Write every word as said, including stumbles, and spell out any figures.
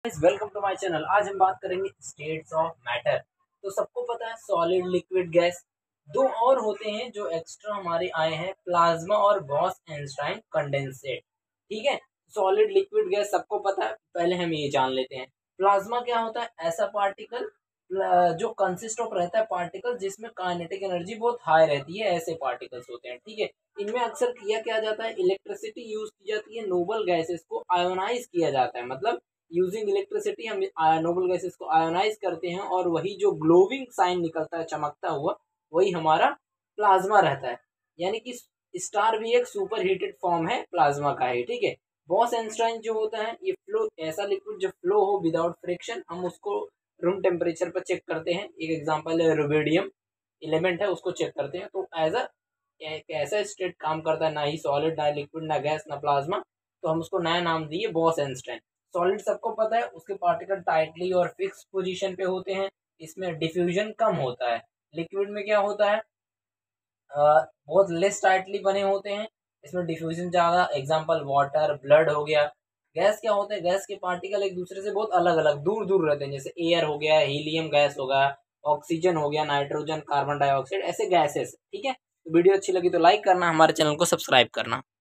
Welcome to my channel. आज हम बात करेंगे स्टेट्स ऑफ मैटर। तो सबको पता है सॉलिड, लिक्विड, गैस। दो और होते हैं जो एक्स्ट्रा हमारे आए हैं, प्लाज्मा और बॉस-आइंस्टाइन कंडेंसेट। ठीक है, सॉलिड, लिक्विड, गैस सबको पता है। पहले हम ये जान लेते हैं प्लाज्मा क्या होता है। ऐसा पार्टिकल जो कंसिस्ट ऑफ रहता है पार्टिकल जिसमें काइनेटिक एनर्जी बहुत हाई रहती है, ऐसे पार्टिकल्स होते हैं। ठीक है, इनमें अक्सर किया क्या जाता है, इलेक्ट्रिसिटी यूज की जाती है, नोबल गैसेस को आयोनाइज किया जाता है। मतलब यूजिंग इलेक्ट्रिसिटी हम नोबल गैसेस को आयोनाइज करते हैं और वही जो ग्लोविंग साइन निकलता है, चमकता हुआ, वही हमारा प्लाज्मा रहता है। यानी कि स्टार भी एक सुपर हीटेड फॉर्म है प्लाज्मा का है। ठीक है, बॉस-आइंस्टाइन जो होता है, ये फ्लो, ऐसा लिक्विड जो फ्लो हो विदाउट फ्रिक्शन, हम उसको रूम टेम्परेचर पर चेक करते हैं। एक एग्जांपल है रुबिडियम एलिमेंट है, उसको चेक करते हैं। तो एज अ एक ऐसा स्टेट काम करता है, ना ही सॉलिड, ना लिक्विड, ना गैस, ना प्लाज्मा। तो हम उसको नया नाम दिए बॉस-आइंस्टाइन। सॉलिड सबको पता है, उसके पार्टिकल टाइटली और फिक्स पोजीशन पे होते हैं, इसमें डिफ्यूजन कम होता है। लिक्विड में क्या होता है, आ, बहुत लेस टाइटली बने होते हैं, इसमें डिफ्यूजन ज़्यादा। एग्जांपल वाटर, ब्लड हो गया। गैस क्या होता है, गैस के पार्टिकल एक दूसरे से बहुत अलग अलग दूर दूर रहते हैं, जैसे एयर हो गया, हीलियम गैस हो गया, ऑक्सीजन हो गया, नाइट्रोजन, कार्बन डाइऑक्साइड, ऐसे गैसेस। ठीक है, तो वीडियो अच्छी लगी तो लाइक करना, हमारे चैनल को सब्सक्राइब करना।